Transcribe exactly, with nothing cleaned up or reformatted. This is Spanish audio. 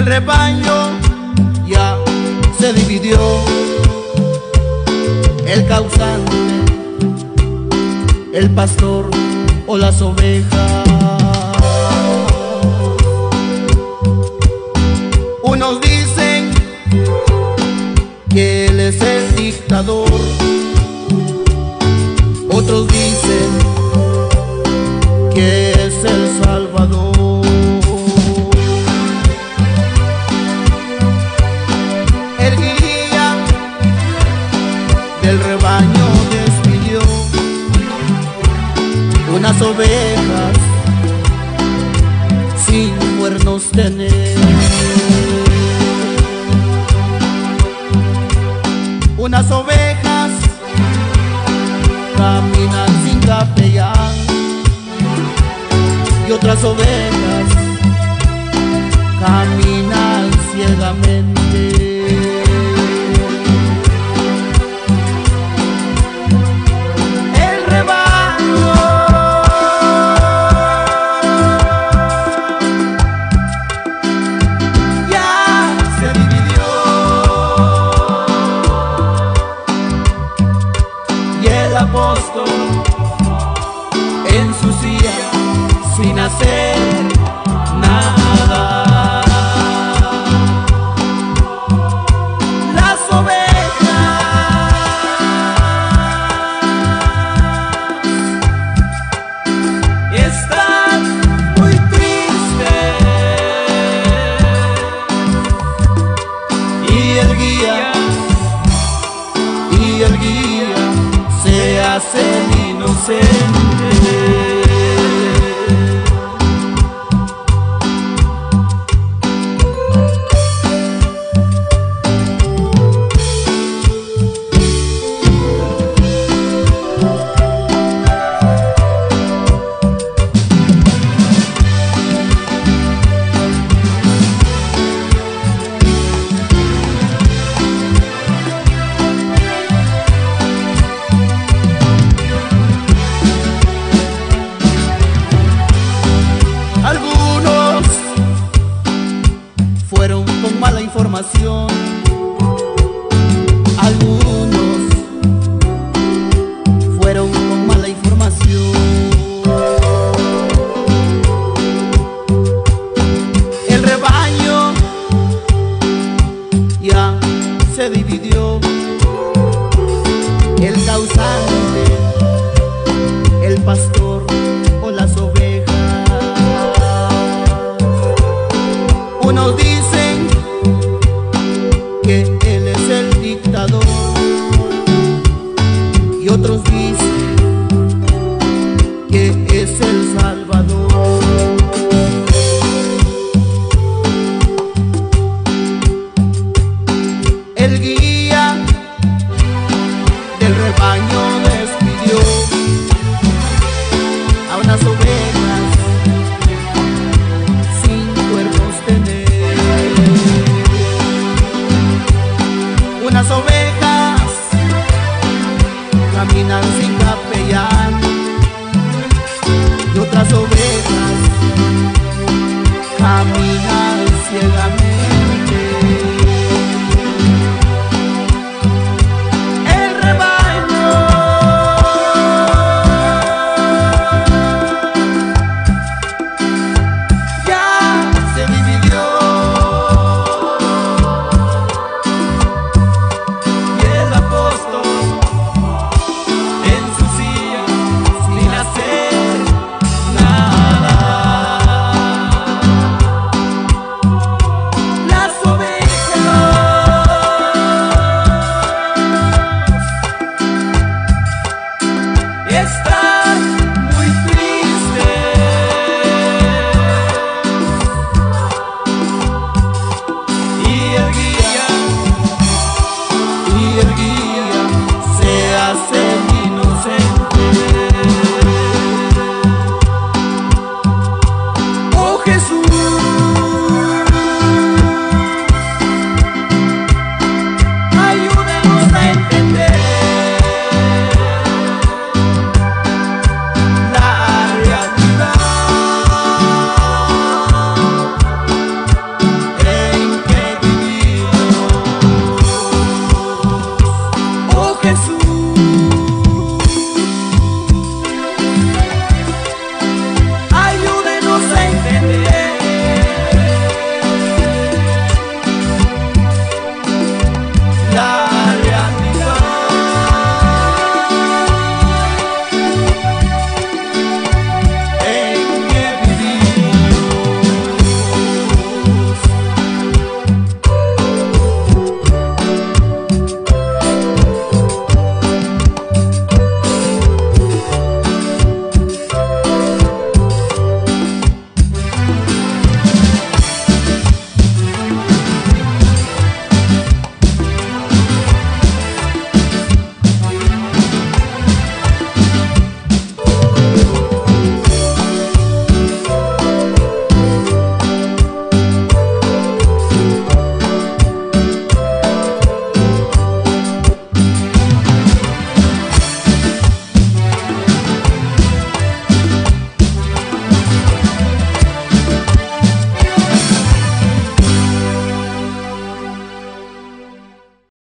rebaño ya se dividió, el causante, el pastor o las ovejas. Unos dicen que él es el dictador, otros dicen que es el Salvador. El guía del rebaño despidió unas ovejas sin cuernos tener, unas ovejas caminan sin capellán y otras ovejas caminan ciegamente. El apóstol en su silla sin hacer nada. Las ovejas están muy tristes y el guía y el guía se hace el inocente. Fueron con mala información, algunos fueron con mala información. El rebaño ya se dividió, el causante, el pastor o las ovejas. Unos dicen